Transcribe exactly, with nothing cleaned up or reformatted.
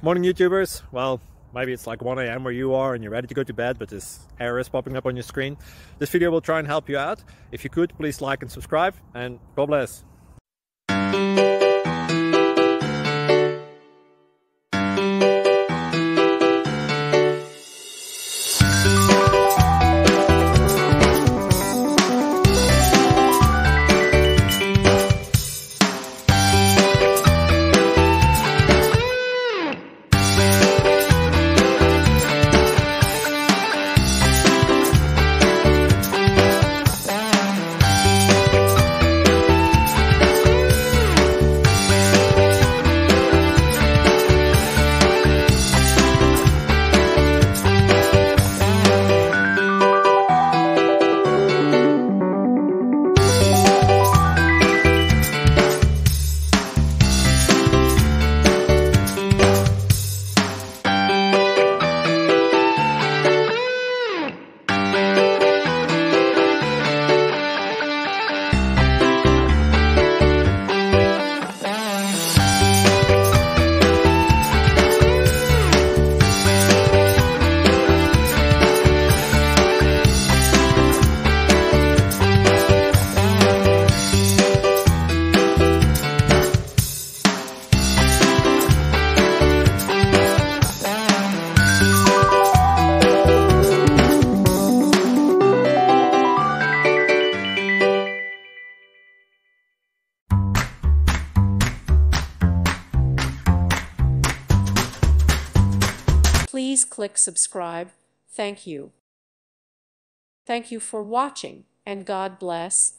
Morning YouTubers. Well, maybe it's like one A M where you are and you're ready to go to bed, but this error is popping up on your screen. This video will try and help you out. If you could, please like and subscribe, and God bless. Please click subscribe. Thank you. Thank you for watching, and God bless.